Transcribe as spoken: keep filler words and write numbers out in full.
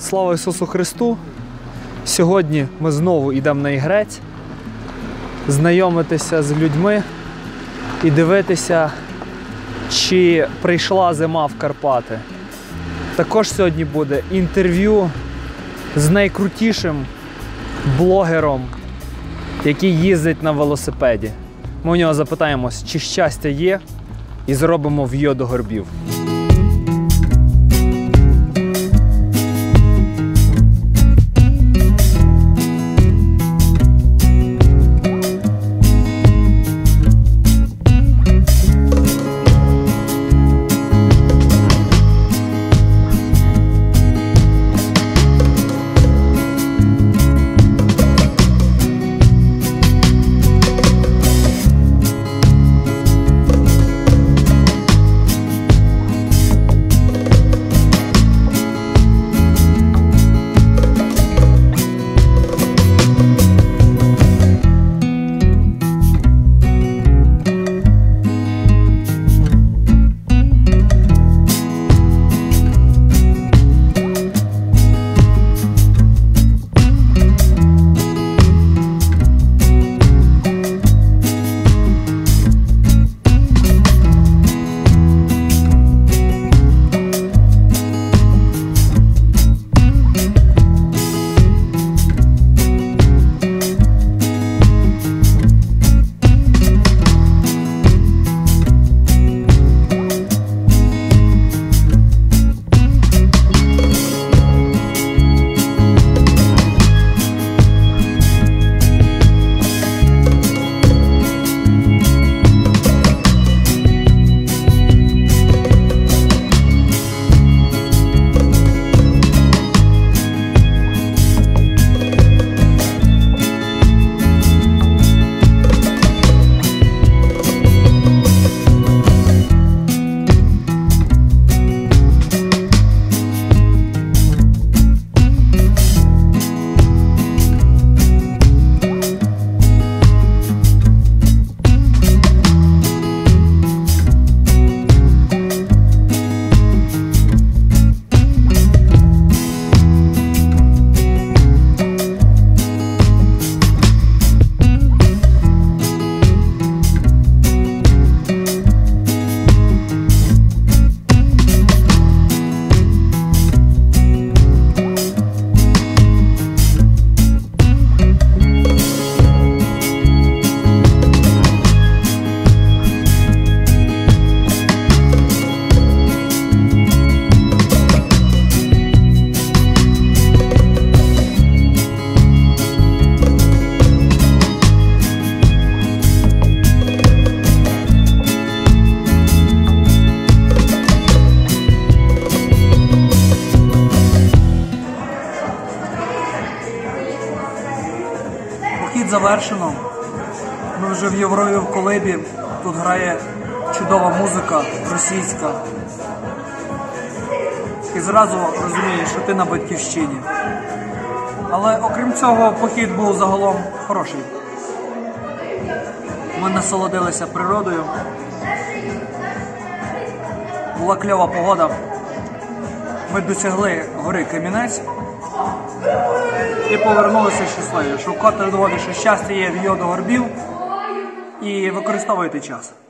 Слава Ісусу Христу! Сьогодні ми знову йдемо на Ігрець, знайомитися з людьми і дивитися, чи прийшла зима в Карпати. Також сьогодні буде інтерв'ю з найкрутішим блогером, який їздить на велосипеді. Ми у нього запитаємось, чи щастя є, і зробимо в'йо до горбів. Похід завершено. Ми вже в Єврові в колибі. Тут грає чудова музика російська. І зразу розумієш, що ти на батьківщині. Але окрім цього, похід був загалом хороший. Ми насолодилися природою. Була кльова погода. Ми досягли гори Кам'янець і повернулися щасливі. Що вкотре доводить, що щастя є в'йо до горбів, і використовуйте час.